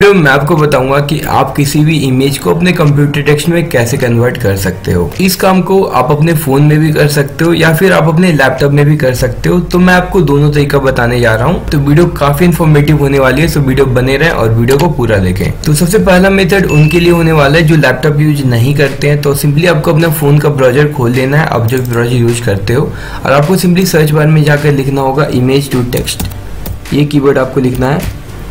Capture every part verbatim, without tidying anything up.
Video में मैं आपको बताऊंगा कि आप किसी भी इमेज को अपने कंप्यूटर टेक्स्ट में कैसे कन्वर्ट कर सकते हो। इस काम को आप अपने फोन में भी कर सकते हो या फिर आप अपने लैपटॉप में भी कर सकते हो। तो मैं आपको दोनों तरीका बताने जा रहा हूँ। तो वीडियो काफी इन्फॉर्मेटिव होने वाली है, सो वीडियो बने रहें और वीडियो को पूरा देखें। तो सबसे पहला मेथड उनके लिए होने वाला है जो लैपटॉप यूज नहीं करते हैं। तो सिंपली आपको अपना फोन का ब्राउजर खोल लेना है, आप जो ब्राउजर यूज करते हो, और आपको सिंपली सर्च बार में जाकर लिखना होगा इमेज टू टेक्स्ट। ये कीवर्ड आपको लिखना है।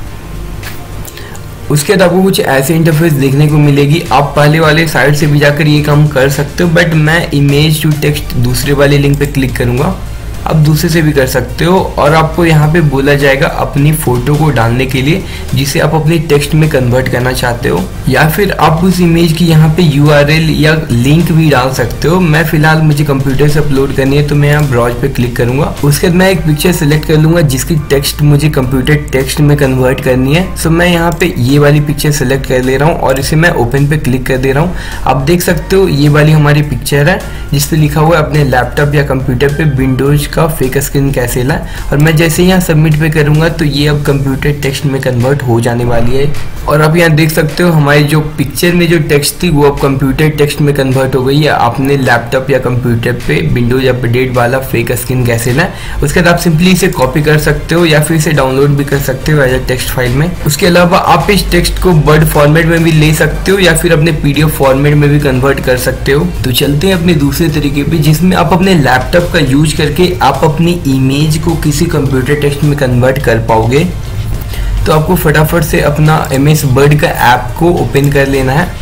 उसके बाद आपको कुछ ऐसे इंटरफेस देखने को मिलेगी। आप पहले वाले साइट से भी जाकर ये काम कर सकते हो, बट मैं इमेज टू टेक्स्ट दूसरे वाले लिंक पे क्लिक करूंगा। आप दूसरे से भी कर सकते हो और आपको यहाँ पे बोला जाएगा अपनी फोटो को डालने के लिए जिसे आप अपने टेक्स्ट में कन्वर्ट करना चाहते हो, या फिर आप उस इमेज की यहाँ पे यू आर एल या लिंक भी डाल सकते हो। मैं फिलहाल मुझे कंप्यूटर से अपलोड करनी है तो मैं यहाँ ब्राउज पे क्लिक करूंगा। उसके बाद मैं एक पिक्चर सेलेक्ट कर लूंगा जिसकी टेक्स्ट मुझे कंप्यूटर टेक्स्ट में कन्वर्ट करनी है। सो मैं यहाँ पे ये वाली पिक्चर सेलेक्ट कर ले रहा हूँ और इसे मैं ओपन पे क्लिक कर दे रहा हूँ। आप देख सकते हो ये वाली हमारी पिक्चर है जिसपे लिखा हुआ है अपने लैपटॉप या कंप्यूटर पे विंडोज का फेक स्क्रीन कैसे लाए। और मैं जैसे यहाँ सबमिट पे करूंगा तो ये अब कंप्यूटर टेक्स्ट में कन्वर्ट हो जाने वाली है। और आप यहाँ देख सकते हो हमारी जो पिक्चर में जो टेक्स्ट थी वो अब कंप्यूटर टेक्स्ट में कन्वर्ट हो गई है। आपने लैपटॉप या कंप्यूटर पे विंडोज अपडेट वाला फेक स्क्रीन कैसे लाए। उसके बाद आप सिंपली इसे कॉपी कर सकते हो या फिर इसे डाउनलोड भी कर सकते हो एज अ टेक्स्ट फाइल में। उसके अलावा आप इस टेक्स्ट को वर्ड फॉर्मेट में भी ले सकते हो या फिर अपने पीडीएफ फॉर्मेट में भी कन्वर्ट कर सकते हो। तो चलते हैं अपने दूसरे तरीके पे जिसमें आप अपने लैपटॉप का यूज करके आप अपनी इमेज को किसी कंप्यूटर टेक्स्ट में कन्वर्ट कर पाओगे। तो आपको फटाफट से अपना एम एस वर्ड का ऐप को ओपन कर लेना है।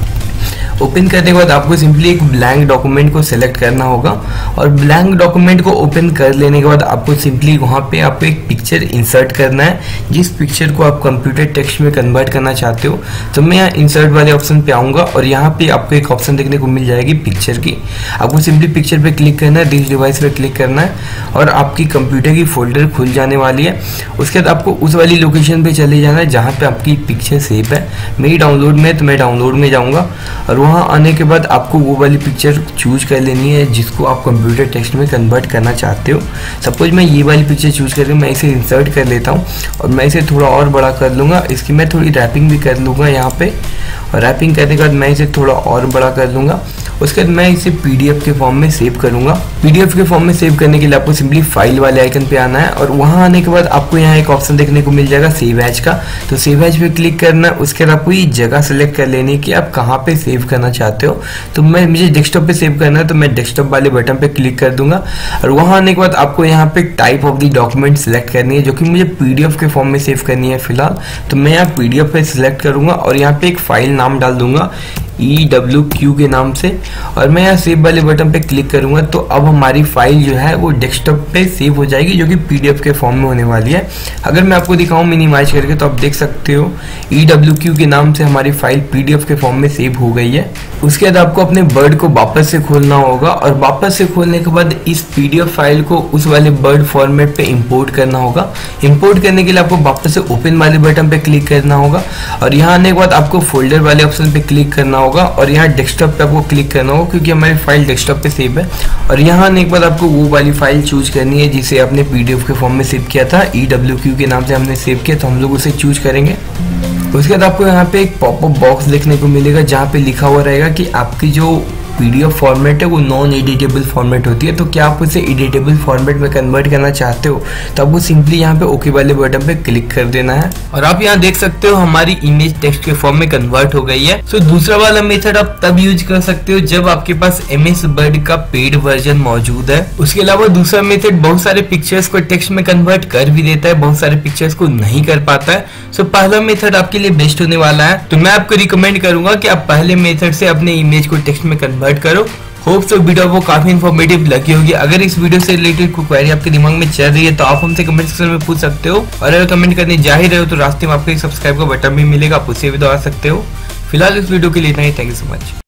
ओपन करने के बाद आपको सिंपली एक ब्लैंक डॉक्यूमेंट को सिलेक्ट करना होगा और ब्लैंक डॉक्यूमेंट को ओपन कर लेने के बाद आपको सिंपली वहाँ पे आपको एक पिक्चर इंसर्ट करना है जिस पिक्चर को आप कंप्यूटर टेक्स्ट में कन्वर्ट करना चाहते हो। तो मैं यहाँ इंसर्ट वाले ऑप्शन पे आऊँगा और यहाँ पे आपको एक ऑप्शन देखने को मिल जाएगी पिक्चर की। आपको सिंपली पिक्चर पे क्लिक करना है, दिस डिवाइस पे क्लिक करना है और आपकी कंप्यूटर की फोल्डर खुल जाने वाली है। उसके बाद आपको उस वाली लोकेशन पे चले जाना है जहाँ पे आपकी पिक्चर सेव है। मेरी डाउनलोड में तो मैं डाउनलोड में जाऊँगा और वहाँ आने के बाद आपको वो वाली पिक्चर चूज कर लेनी है जिसको आप कंप्यूटर टेक्स्ट में कन्वर्ट करना चाहते हो। सपोज मैं ये वाली पिक्चर चूज कर रही हूँ, मैं इसे इंसर्ट कर लेता हूँ और मैं इसे थोड़ा और बड़ा कर लूँगा। इसकी मैं थोड़ी रैपिंग भी कर लूँगा यहाँ पे, और रैपिंग करने के बाद मैं इसे थोड़ा और बड़ा कर लूँगा। उसके बाद मैं इसे पीडीएफ के फॉर्म में सेव करूँगा। पीडीएफ के फॉर्म में सेव करने के लिए आपको सिंपली फाइल वाले आइकन पे आना है और वहाँ आने के बाद आपको यहाँ एक ऑप्शन देखने को मिल जाएगा सेव एज का। तो सेव एज पे क्लिक करना है। उसके बाद आपको ये जगह सेलेक्ट कर लेनी है कि आप कहाँ पे सेव करना चाहते हो। तो मैं मुझे डेस्कटॉप पे सेव करना है तो मैं डेस्कटॉप वाले बटन पे क्लिक कर दूंगा और वहाँ आने के बाद आपको यहाँ पे type of the document select करनी है जो कि मुझे पीडीएफ के फॉर्म में सेव करनी है फिलहाल। तो मैं यहाँ पीडीएफ पे सिलेक्ट करूंगा और यहाँ पे एक फाइल नाम डाल दूंगा ई डब्ल्यू क्यू के नाम से और मैं यहाँ सेव वाले बटन पे क्लिक करूंगा। तो अब हमारी फाइल जो है वो डेस्कटॉप पे सेव हो जाएगी जो कि पीडीएफ के फॉर्म में होने वाली है। अगर मैं आपको दिखाऊं मिनिमाइज करके तो आप देख सकते हो ई डब्ल्यू क्यू के नाम से हमारी फाइल पीडीएफ के फॉर्म में सेव हो गई है। उसके बाद आपको अपने वर्ड को वापस से खोलना होगा और वापस से खोलने के बाद इस पीडीएफ फाइल को उस वाले वर्ड फॉर्मेट पे इंपोर्ट करना होगा। इंपोर्ट करने के लिए आपको वापस से ओपन वाले बटन पे क्लिक करना होगा और यहाँ आने के बाद आपको फोल्डर वाले ऑप्शन पे क्लिक करना होगा और यहाँ डेस्कटॉप पे आपको क्लिक करना होगा क्योंकि हमारी फाइल डेस्कटॉप पे सेव है। और यहाँ आने के बाद आपको वो वाली फाइल चूज करनी है जिसे आपने पीडीएफ के फॉर्म में सेव किया था, ई डब्ल्यू क्यू के नाम से हमने सेव किया, तो हम लोग उसे चूज करेंगे। उसके बाद आपको यहाँ पे एक पॉपअप बॉक्स देखने को मिलेगा जहाँ पे लिखा हुआ रहेगा कि आपकी जो पीडीएफ फॉर्मेट है वो नॉन एडिटेबल फॉर्मेट होती है। तो क्या आप उसे एडिटेबल फॉर्मेट में कन्वर्ट करना चाहते हो तो आपको सिंपली यहाँ पे ओके वाले बटन पे क्लिक कर देना है और आप यहाँ देख सकते हो हमारी इमेज टेक्स्ट के फॉर्म में कन्वर्ट हो गई है। सो दूसरा वाला मेथड आप तब यूज कर सकते हो जब आपके पास एम एस वर्ड का पेड वर्जन मौजूद है। उसके अलावा दूसरा मेथड बहुत सारे पिक्चर्स को टेक्स्ट में कन्वर्ट कर भी देता है, बहुत सारे पिक्चर्स को नहीं कर पाता है। सो पहला मेथड आपके लिए बेस्ट होने वाला है। तो मैं आपको रिकमेंड करूंगा कि आप पहले मेथड से अपने इमेज को टेक्स्ट में कन्वर्ट करो। होप सो वीडियो आपको काफी इन्फॉर्मेटिव लगी होगी। अगर इस वीडियो से रिलेटेड कोई क्वेरी आपके दिमाग में चल रही है तो आप हमसे कमेंट सेक्शन में पूछ सकते हो और अगर कमेंट करने जा ही रहे हो तो रास्ते में आपको एक सब्सक्राइब का बटन भी मिलेगा, आप उसे भी दबा सकते हो। फिलहाल इस वीडियो के लिए इतना ही। Thank you so much.